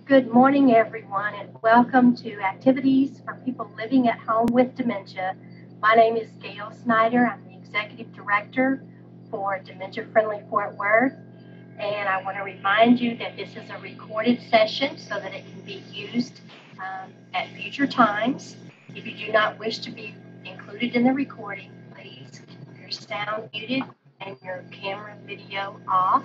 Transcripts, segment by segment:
Good morning, everyone, and welcome to Activities for People Living at Home with Dementia. My name is Gail Snyder. I'm the Executive Director for Dementia Friendly Fort Worth, and I want to remind you that this is a recorded session so that it can be used at future times. If you do not wish to be included in the recording, please keep your sound muted and your camera and video off.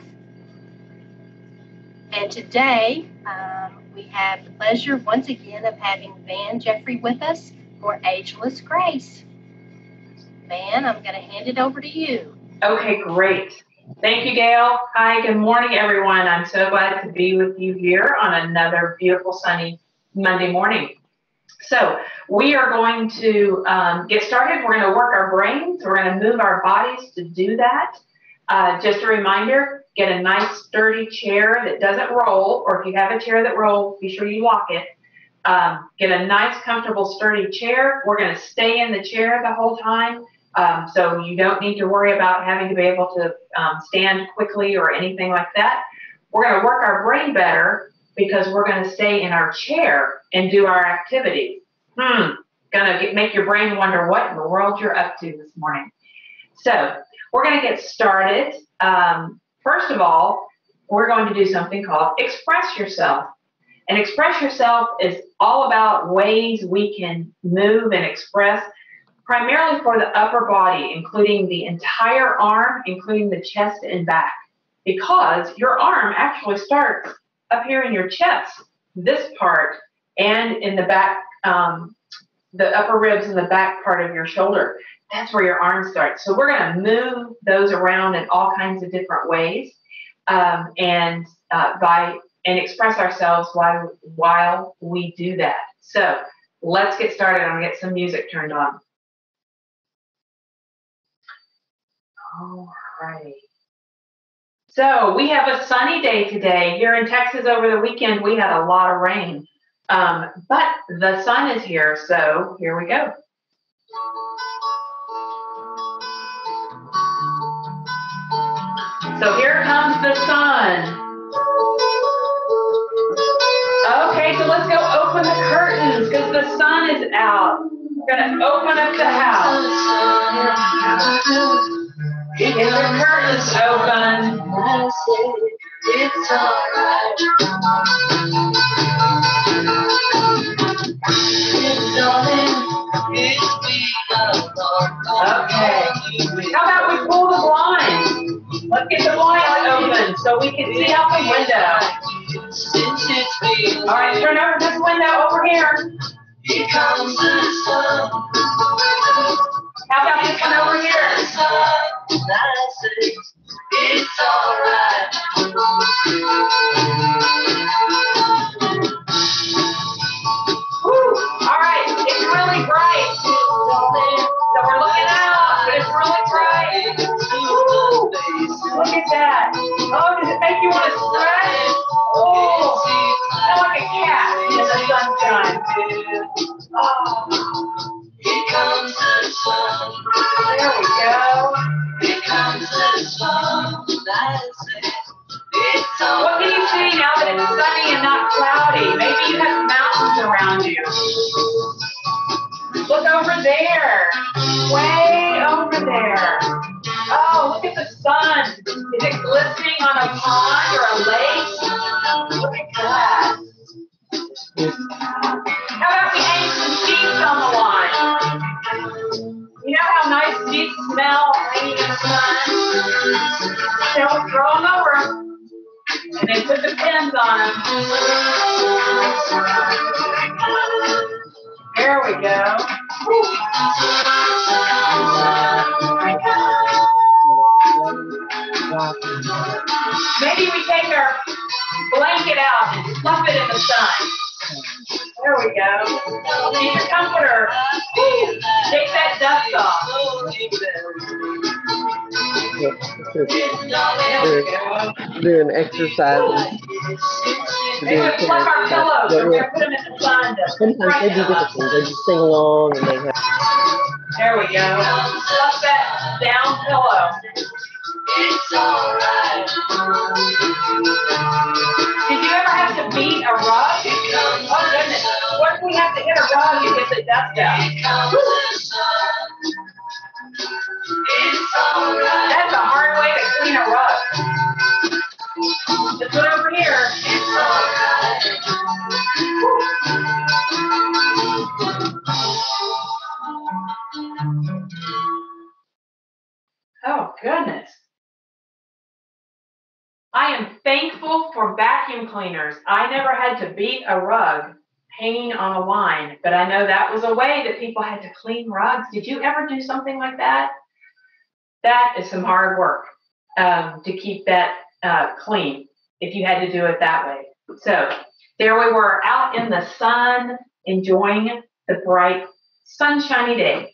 And today, we have the pleasure once again of having V'Ann Giuffre with us for Ageless Grace. V'Ann, I'm going to hand it over to you. Okay, great. Thank you, Gail. Hi, good morning, everyone. I'm so glad to be with you here on another beautiful sunny Monday morning. So we are going to get started. We're going to work our brains. We're going to move our bodies to do that. Just a reminder, get a nice sturdy chair that doesn't roll, or if you have a chair that rolls, be sure you lock it. Get a nice, comfortable, sturdy chair. We're going to stay in the chair the whole time, so you don't need to worry about having to be able to stand quickly or anything like that. We're going to work our brain better because we're going to stay in our chair and do our activities. Going to make your brain wonder what in the world you're up to this morning. So we're going to get started. First of all, we're going to do something called Express Yourself. And Express Yourself is all about ways we can move and express, primarily for the upper body, including the entire arm, including the chest and back. Because your arm actually starts up here in your chest, this part, and in the back, the upper ribs and the back part of your shoulder. That's where your arm starts. So we're going to move those around in all kinds of different ways and express ourselves while we do that. So let's get started. I'm going to get some music turned on. All right. So we have a sunny day today. Here in Texas over the weekend, we had a lot of rain. But the sun is here, so here we go. So here comes the sun. Okay, so let's go open the curtains because the sun is out. We're going to open up the house. Get the curtains open. It's all right. Okay. How about we pull the blinds? Let's get the blinds open so we can see out the window. All right, turn over this window over here. Here comes the sun. How about this one over here? It's all right. Woo! All right, it's really bright. So we're looking out, but it's really bright. Woo! Look at that. Oh, does it make you want to stretch? Oh, kind of like a cat in the sunshine. Oh. Here comes the sun. There we go. Here comes the sun. That's it. What can you see now that it's sunny and not cloudy? Maybe you have mountains around you. Look over there. Way over there. Oh, look at the sun. Is it glistening on a pond or a lake? Look at that. How about we hang some sheets on the line? You know how nice sheets smell hanging in the sun? So throw them over and then put the pins on them. There we go. Maybe we take our blanket out and fluff it in the sun. There we go. Get your comforter. Take that dust off. Doing exercises. They would fluff our pillows. We're going to put them in the sun. Sometimes they do different things. They just sing along and they have. There we go. Fluff that down pillow. It's all right. Did you ever have to beat a rug? to hit a rug and get the dust out. That's a hard way to clean a rug. This one over here. Oh, goodness. I am thankful for vacuum cleaners. I never had to beat a rug hanging on a line, but I know that was a way that people had to clean rugs. Did you ever do something like that? That is some hard work to keep that clean if you had to do it that way. So there we were out in the sun enjoying the bright sunshiny day.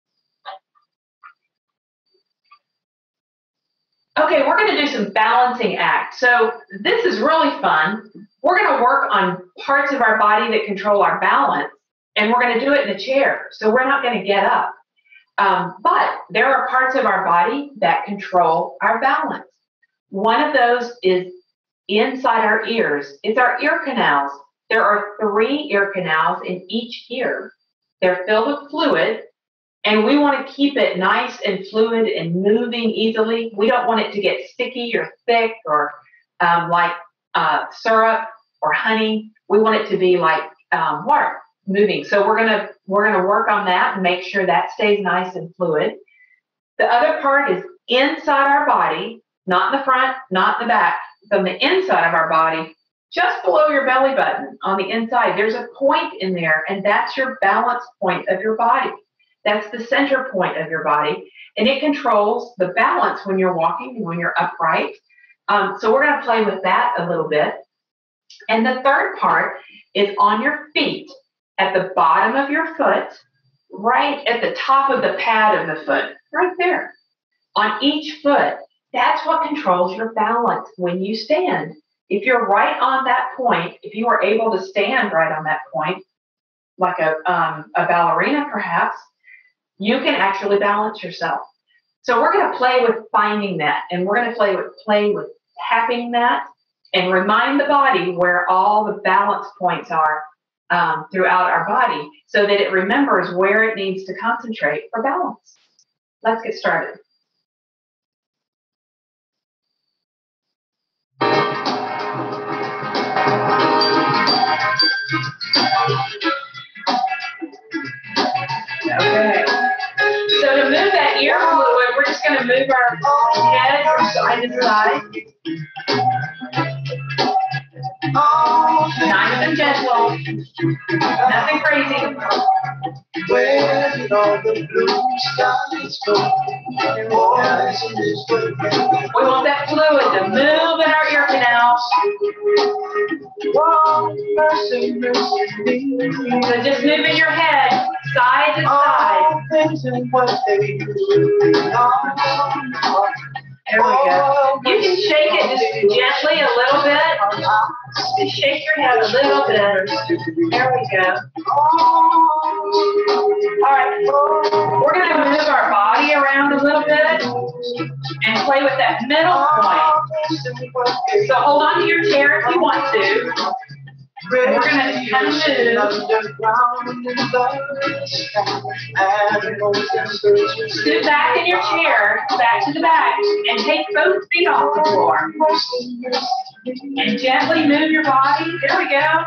Okay, we're going to do some balancing acts. So this is really fun. We're going to work on parts of our body that control our balance, and we're going to do it in a chair. So we're not going to get up. But there are parts of our body that control our balance. One of those is inside our ears. It's our ear canals. There are 3 ear canals in each ear. They're filled with fluid. And we want to keep it nice and fluid and moving easily. We don't want it to get sticky or thick or like syrup or honey. We want it to be like water moving. So we're gonna work on that and make sure that stays nice and fluid. The other part is inside our body, not in the front, not in the back. From the inside of our body, just below your belly button on the inside, there's a point in there, and that's your balance point of your body. That's the center point of your body, and it controls the balance when you're walking and when you're upright. So we're going to play with that a little bit. And the third part is on your feet, at the bottom of your foot, right at the top of the pad of the foot, right there. On each foot, that's what controls your balance when you stand. If you're right on that point, if you are able to stand right on that point, like a ballerina perhaps, you can actually balance yourself. So we're going to play with finding that, and we're going to play with tapping that and remind the body where all the balance points are throughout our body so that it remembers where it needs to concentrate for balance. Let's get started. Okay. So to move that ear fluid, we're just going to move our head from side to side. Nice and gentle. Nothing crazy. Where did all the blue skies go? We want that fluid to move in our ear canals. So just moving your head side to side. There we go. You can shake it just gently a little bit. Just shake your head a little bit. There we go. All right. We're going to move our body around a little bit and play with that middle point. So hold on to your chair if you want to. We're going to kind of move. Sit back in your chair, back to the back, and take both feet off the floor. And gently move your body. There we go.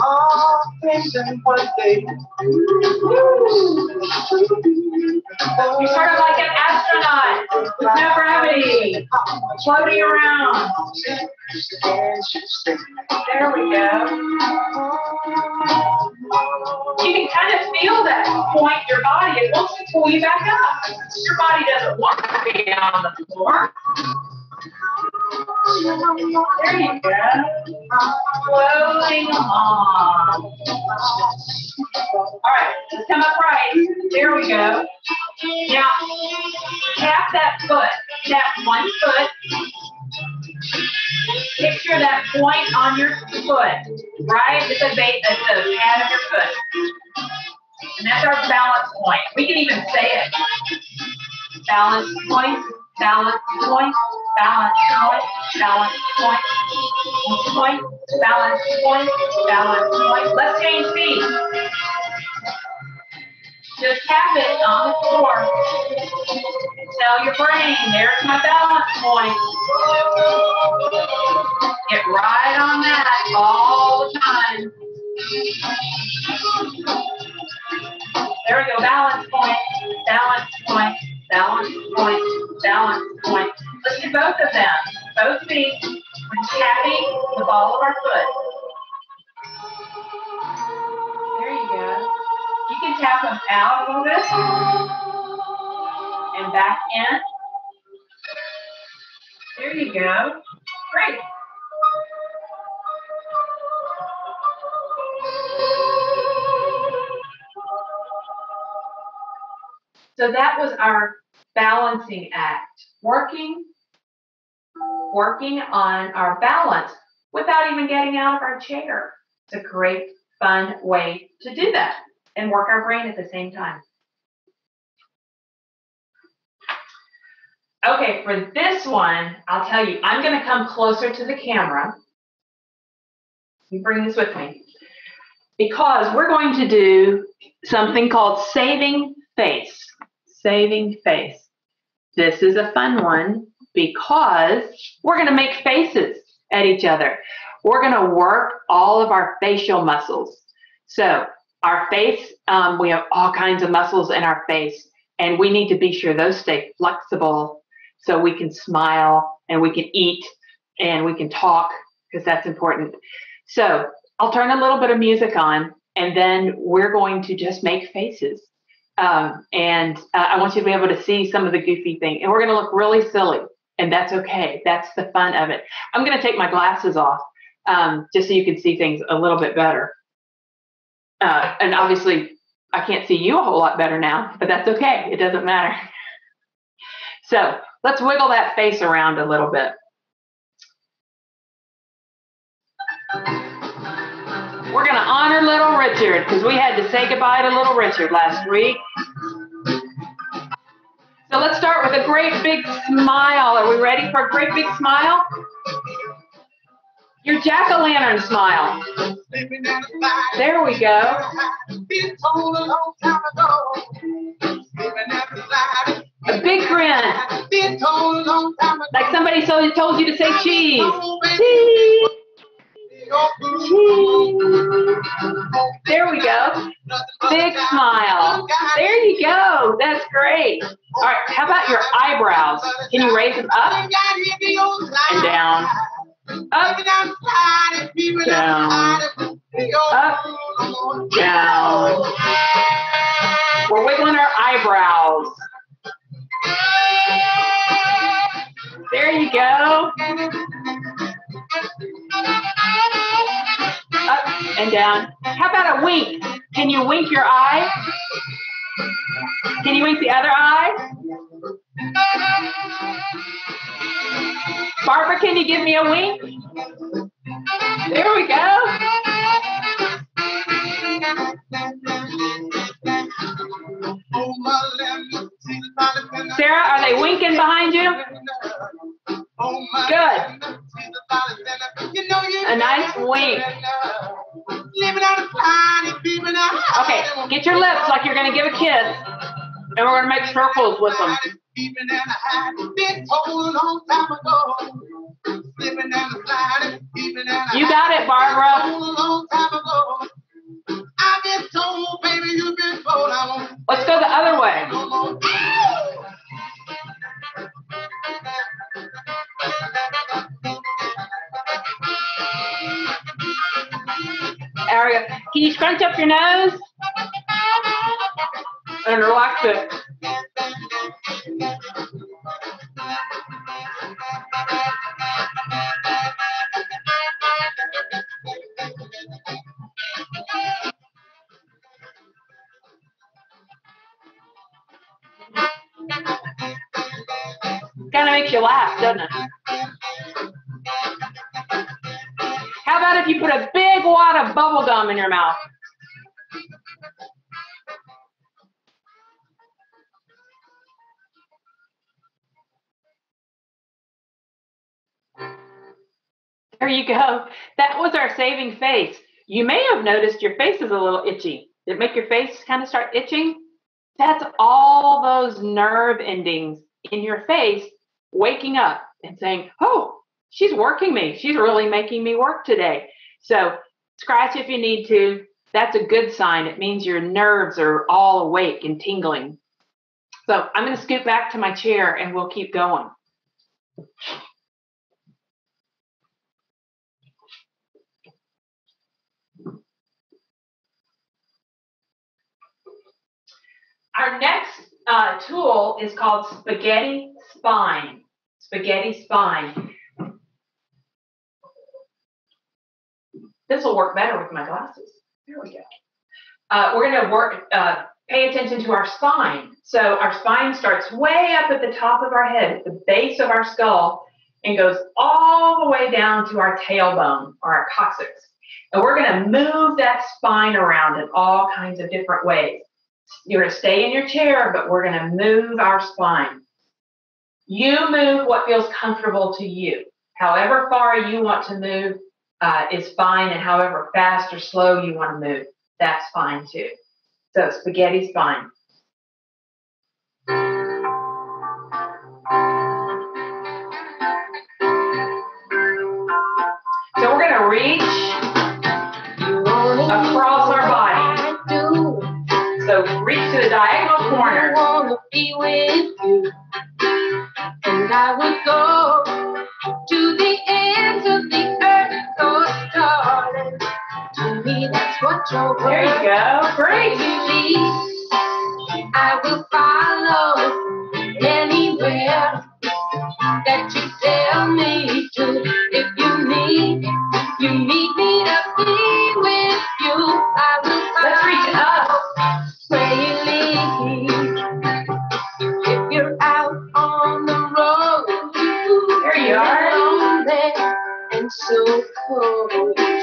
You're sort of like an astronaut with no gravity, floating around. There we go. You can kind of feel that point in your body. It wants to pull you back up. Your body doesn't want to be on the floor. There you go. Floating along. All right, let's come upright. There we go. Now, tap that foot. Tap one foot. Picture that point on your foot, right at the base, at the pad of your foot. And that's our balance point. We can even say it. Balance point, balance point, balance point, balance point, point, balance point, balance point. Let's change feet. Just tap it on the floor. Tell your brain, there's my balance point. Get right on that all the time. There we go, balance point, balance point, balance point, balance point. Let's do both of them. Both feet. We're tapping the ball of our foot. There you go. You can tap them out a little bit and back in. There you go. Great. So that was our balancing act, working on our balance without even getting out of our chair. It's a great, fun way to do that and work our brain at the same time. Okay, for this one, I'll tell you, I'm going to come closer to the camera. You bring this with me. Because we're going to do something called saving face. Saving face. This is a fun one because we're going to make faces at each other. We're going to work all of our facial muscles. So our face, we have all kinds of muscles in our face, and we need to be sure those stay flexible so we can smile and we can eat and we can talk, because that's important. So I'll turn a little bit of music on, and then we're going to just make faces. I want you to be able to see some of the goofy thing. And we're going to look really silly, and that's okay. That's the fun of it. I'm going to take my glasses off just so you can see things a little bit better. And obviously, I can't see you a whole lot better now, but that's okay. It doesn't matter. So let's wiggle that face around a little bit. We're going to honor little Richard because we had to say goodbye to little Richard last week. So let's start with a great big smile. Are we ready for a great big smile? Your jack-o'-lantern smile. There we go. A big grin. Like somebody told you to say cheese. Cheese. There we go. Big smile. There you go. That's great. All right, how about your eyebrows? Can you raise them up and down? Up, down, up, down. We're wiggling our eyebrows. There you go. Up and down. How about a wink? Can you wink your eye? Can you wink the other eye? Barbara, can you give me a wink? There we go. Sarah, are they winking behind you? Good. A nice wink. Okay, get your lips like you're going to give a kiss, and we're going to make circles with them. You got it, Barbara. Let's go the other way. Aria, can you scrunch up your nose? And relax it. Kind of makes you laugh, doesn't it? How about if you put a big wad of bubble gum in your mouth? There you go. That was our saving face. You may have noticed your face is a little itchy. Did it make your face kind of start itching? That's all those nerve endings in your face waking up and saying, oh, she's working me. She's really making me work today. So scratch if you need to. That's a good sign. It means your nerves are all awake and tingling. So I'm going to scoot back to my chair and we'll keep going. Our next tool is called spaghetti spine. Spaghetti spine. This will work better with my glasses. Here we go. We're going to pay attention to our spine. So our spine starts way up at the top of our head, at the base of our skull, and goes all the way down to our tailbone or our coccyx. And we're going to move that spine around in all kinds of different ways. You're going to stay in your chair, but we're going to move our spine. You move what feels comfortable to you. However far you want to move is fine, and however fast or slow you want to move, that's fine too. So spaghetti spine. So we're going to reach across our body. So reach to the diagonal corner. I want to be with you, and I would go to the ends of the earth, oh darling. To me, that's what you're worth. There you go. Great. I will follow anywhere that you tell me to. If you need me to be with you, I will follow. Let's reach up. Where you lead. If you're out on the road, there you are. Lonely and so cold.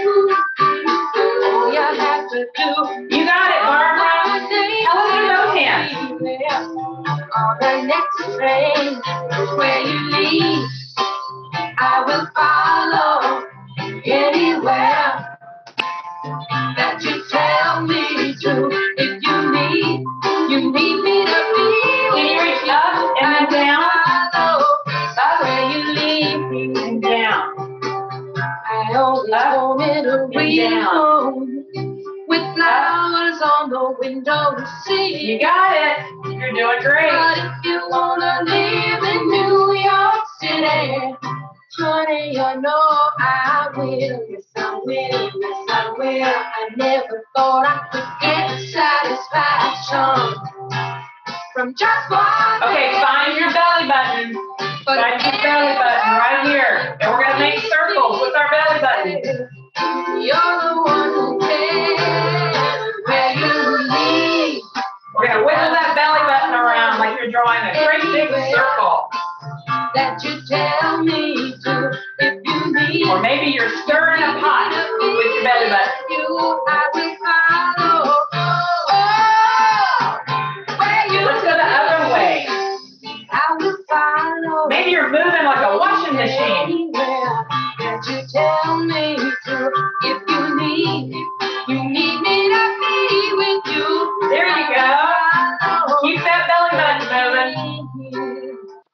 All you have to do. You got it, Barbara. Hello to those hands. On the next train, where you lead, I will follow anywhere that you tell me to. If you need me to be. Can you reach up and then down? Follow where you lead me. And down. I always wanted a real home with flowers on the window seat. You got it. You're doing great. But if you wanna live in New York City, honey, you know I will. Yes, I will. Yes, I will. I never thought I could get satisfaction from just one. Okay, find your belly button. Find your belly button right here. And we're going to make circles with our belly button. You're the one who cares where you lead. We're going to wiggle that belly button around like you're drawing a great big circle. That you tell me to, if you need. Or maybe you're stirring a pot with your belly button. You, I will follow. Let's go the other way. I will follow. Maybe you're moving like a washing machine. Anywhere that you tell me to, if you need me to be with you. There you go. Keep that belly button moving.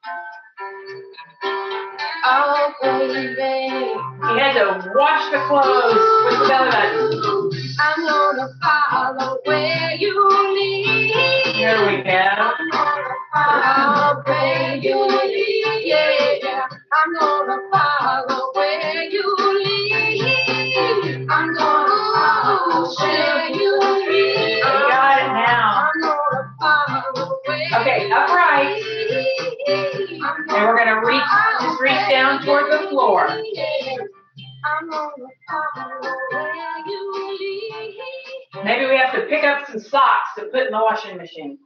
Oh, baby. You had to wash the clothes with the belly button. I'm gonna follow where you lead. There we go. Oh, baby, yeah. I'm gonna follow where you lead. I'm gonna follow where you lead. You got it now. I'm gonna follow where Okay, upright. And we're going to just reach down toward the floor. I'm gonna follow where you lead. Maybe we have to pick up some socks to put in the washing machine.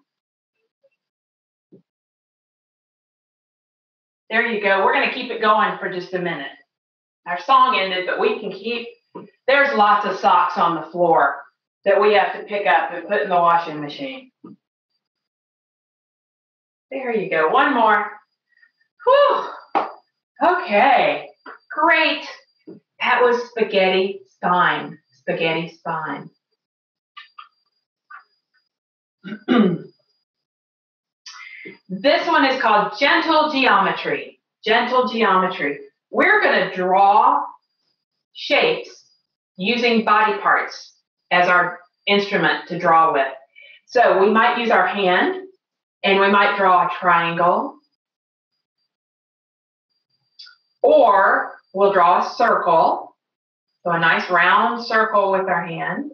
There you go. We're going to keep it going for just a minute. Our song ended, but we can keep. There's lots of socks on the floor that we have to pick up and put in the washing machine. There you go. One more. Whew. Okay. Great. That was spaghetti spine. Spaghetti spine. This one is called gentle geometry. Gentle geometry. We're going to draw shapes using body parts as our instrument to draw with. So we might use our hand, and we might draw a triangle, or we'll draw a circle, so a nice round circle with our hand,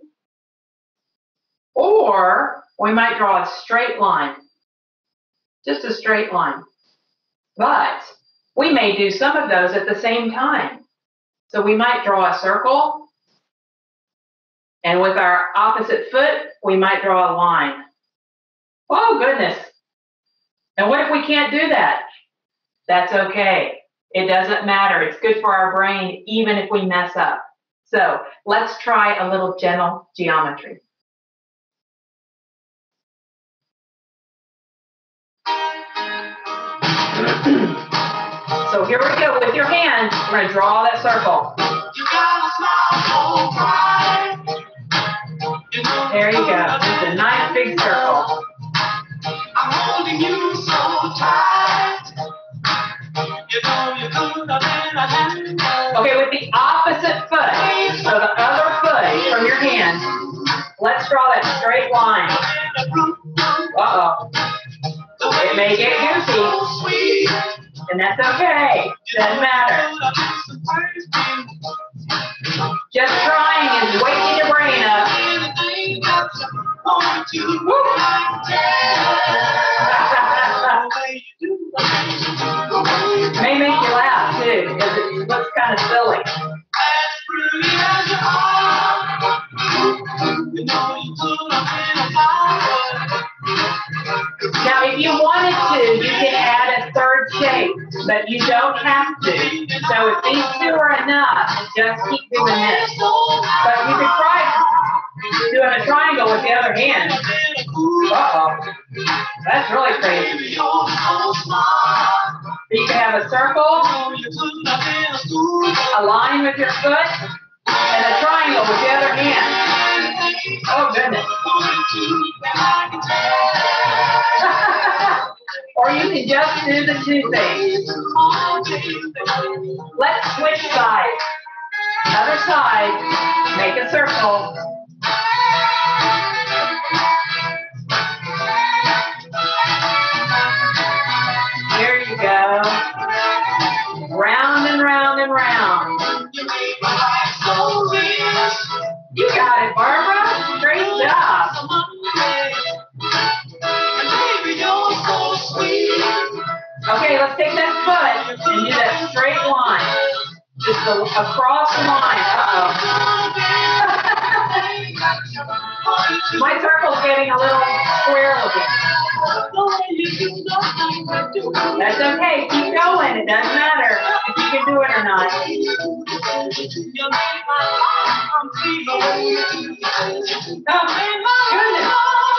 or we might draw a straight line, just a straight line. But we may do some of those at the same time. So we might draw a circle, and with our opposite foot, we might draw a line. Oh, goodness. And what if we can't do that? That's okay. It doesn't matter. It's good for our brain, even if we mess up. So let's try a little gentle geometry. So here we go. With your hand, we're going to draw that circle. There you go. It's a nice big circle. I'm holding you so tight. Okay, with the opposite foot, so the other foot from your hand, let's draw that straight line. Uh-oh. It may get goofy, and that's okay. Doesn't matter. Just trying is waking your brain up. May make you laugh too, because it looks kind of silly. Now, if you wanted to, you can add a third shape, but you don't have to. So if these two are enough, just keep doing this. But you can try doing a triangle with the other hand. Uh-oh. That's really crazy. You can have a circle, a line with your foot, and a triangle with the other hand. Oh, goodness. Or you can just do the two things. Let's switch sides. Other side, make a circle. There you go. Round and round and round. You got it, Barbara. Great job. Okay, let's take that foot and do that straight line. Just across the line. Uh-oh. My circle's getting a little square looking. That's okay. Keep going. It doesn't matter if you can do it or not. Oh, goodness.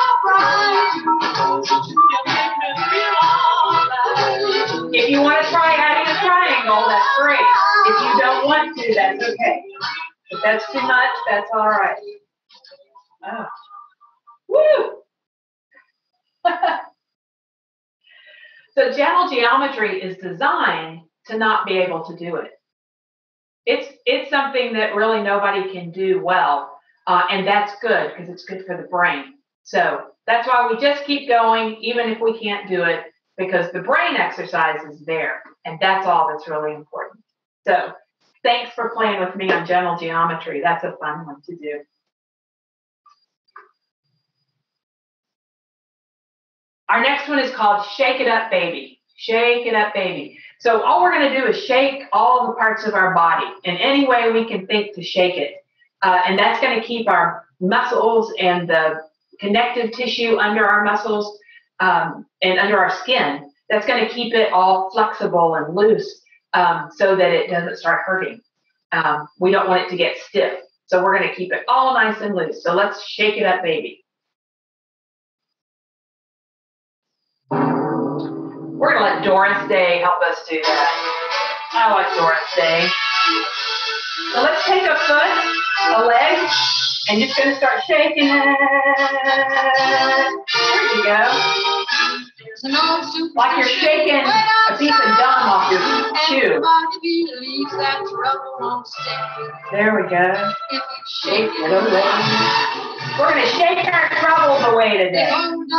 If you want to try adding a triangle, that's great. If you don't want to, that's okay. If that's too much, that's all right. Oh. Woo! So gentle geometry is designed to not be able to do it. It's something that really nobody can do well, and that's good because it's good for the brain. So that's why we just keep going, even if we can't do it, because the brain exercise is there, and that's all that's really important. So thanks for playing with me on gentle geometry. That's a fun one to do. Our next one is called Shake It Up, Baby. Shake It Up, Baby. So all we're going to do is shake all the parts of our body in any way we can think to shake it. And that's going to keep our muscles and the connective tissue under our muscles and under our skin. That's going to keep it all flexible and loose so that it doesn't start hurting. We don't want it to get stiff. So we're going to keep it all nice and loose. So let's shake it up, baby. We're going to let Doris Day help us do that. I like Doris Day. So let's take a foot, a leg, and just going to start shaking it. There you go. Like you're shaking a piece of gum off your shoe. There we go. Shake it away. We're going to shake our troubles away today.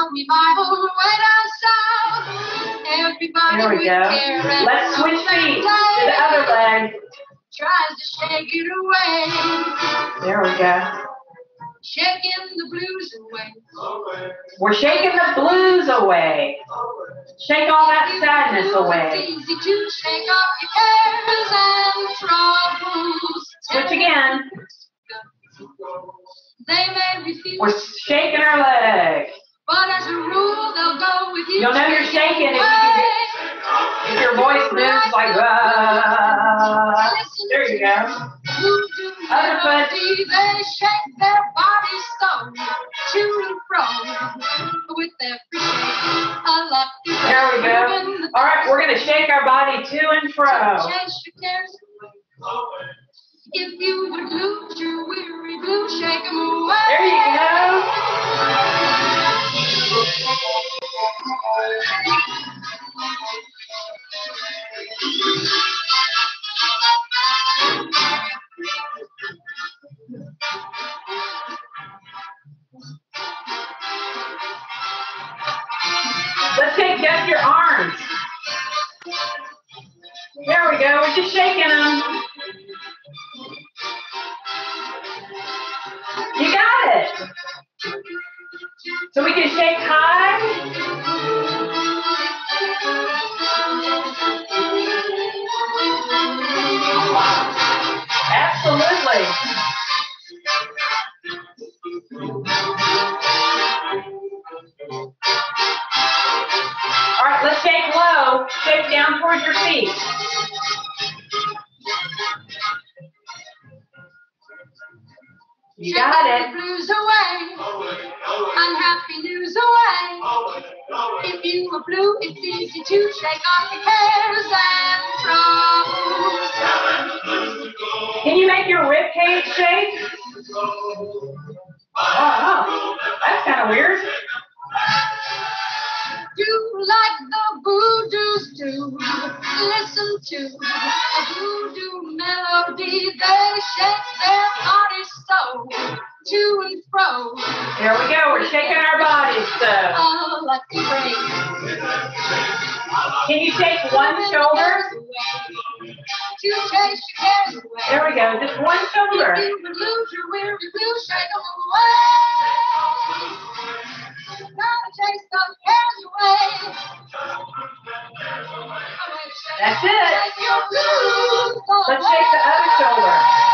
There we go. Let's switch feet to the other leg. Tries to shake it away. There we go. Shaking the blues away. We're shaking the blues away. Shake all that sadness away. It's easy to shake off your cares and troubles. Switch again. They may be feeling. We're shaking our leg. But as a rule, they'll go with you. You'll know you're shaking if your voice moves like there you go. Other foot. They shake their bodies so to and fro with their there we go. All right, we're going to shake our body to and fro. If you would lose your weary blue, shake them away. There you go. Let's take just your arms. There we go. We're just shaking them. You got it. So we can shake high. Absolutely. All right, let's shake low. Shake down towards your feet. You got it. Blues away, unhappy news away. If you are blue, it's easy to shake off your cares and troubles. Can you make your rib cage shake? Oh, that's kind of weird. Do like the voodoos do, listen to a voodoo melody. They shake their bodies so to and fro. There we go. We're shaking our bodies. So. Oh, like a break. Can you shake one shoulder? To chase your cares away. There we go. Just one shoulder. If you would lose your weary blue, shake them away. Gotta chase those cares away. That's it. Let's shake the other shoulder.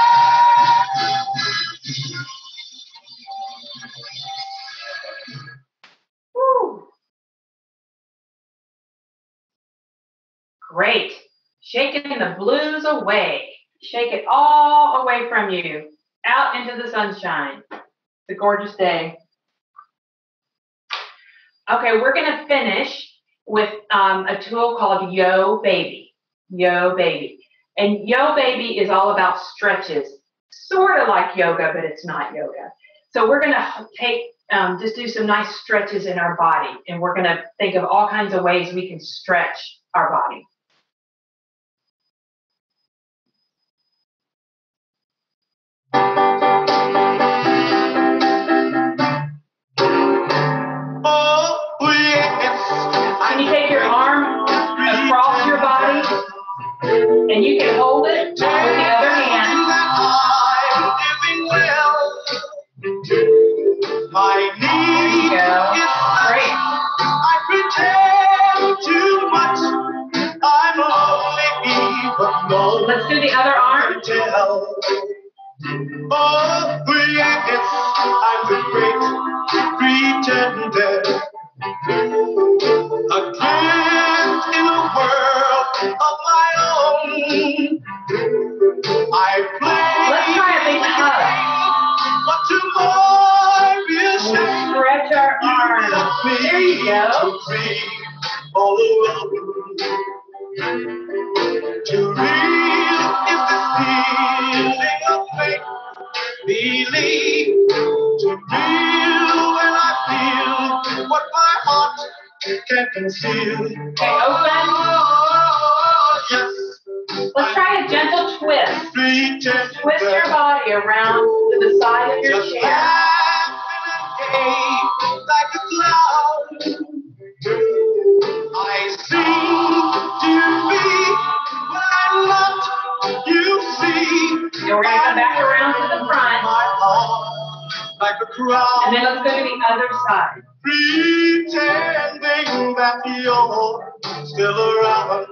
Woo. Great. Shaking the blues away. Shake it all away from you. Out into the sunshine. It's a gorgeous day. Okay, we're going to finish with a tool called Yo Baby. Yo Baby. And Yo Baby is all about stretches. Sort of like yoga, but it's not yoga. So we're going to just do some nice stretches in our body. And we're going to think of all kinds of ways we can stretch our body. Can you take your arm across your body and you can hold it with the other hand? There you go. Great. I pretend too much. I'm only even known. Let's do the other arm. Oh, yes, I'm the great pretender. A gift in a world of my own. I play. Let's try a big hug. But tomorrow is We'll stretch our arms. There you go. All alone. Too real is this feeling of faith. Believe too real when I feel what my heart can't conceal. Okay, open. Yes. Let's try a gentle twist. Twist your body around to the side of your chair. Like a cloud, I seem to be what I'm not. You see, And we're going to come back around to the front. Like a crowd. And then let's go to the other side. Pretending that you're still around.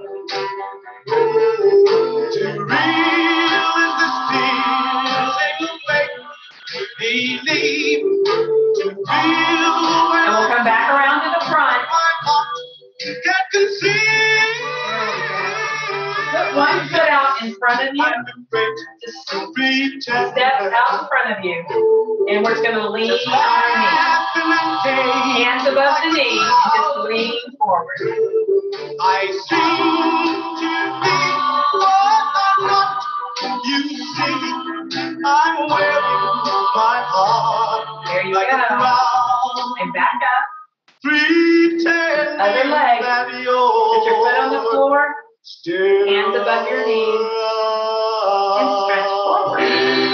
Too real is this feeling make me believe. To feel And we'll come back around to the front. can't conceive. Put one foot out in front of you. Just step out in front of you. And we're just going to lean on our knees. Hands above the knees. Just lean forward. I seem to be what I'm not. You see, I'm wearing my heart. There you like go. a crown. And back up. Pretending Other leg. that Put your foot on the floor. still Hands above your knees. And stretch forward.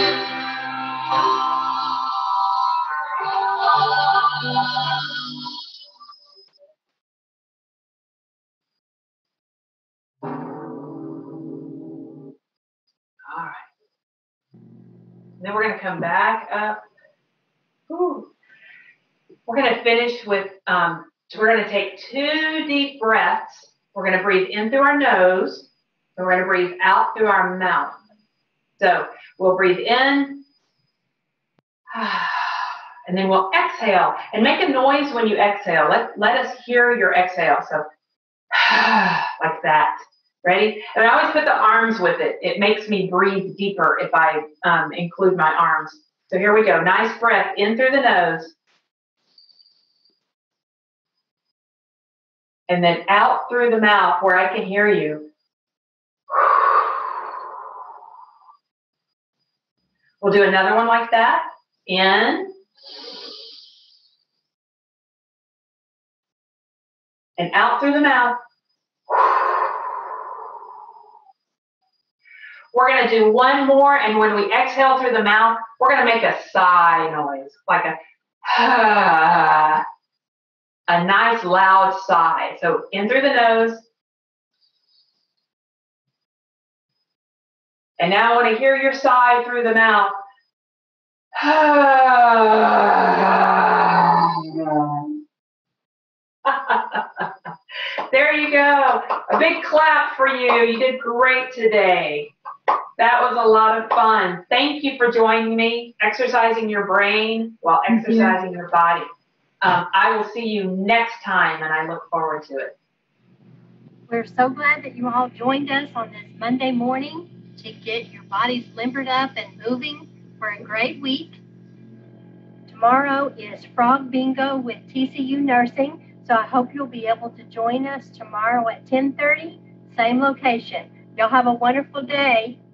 All right. Then we're going to come back up. Ooh. We're going to finish with, we're going to take 2 deep breaths. We're going to breathe in through our nose. And we're going to breathe out through our mouth. So we'll breathe in. And then we'll exhale. And make a noise when you exhale. Let us hear your exhale. So like that. Ready? And I always put the arms with it. It makes me breathe deeper if I include my arms. So here we go. Nice breath in through the nose. And then out through the mouth where I can hear you. We'll do another one like that. In. And out through the mouth. We're going to do one more, and when we exhale through the mouth, we're going to make a sigh noise, like a nice loud sigh. So in through the nose. And now I want to hear your sigh through the mouth. There you go. A big clap for you. You did great today. That was a lot of fun. Thank you for joining me, exercising your brain while exercising your body. I will see you next time, and I look forward to it. We're so glad that you all joined us on this Monday morning to get your bodies limbered up and moving for a great week. Tomorrow is Frog Bingo with TCU Nursing, so I hope you'll be able to join us tomorrow at 10:30, same location. Y'all have a wonderful day.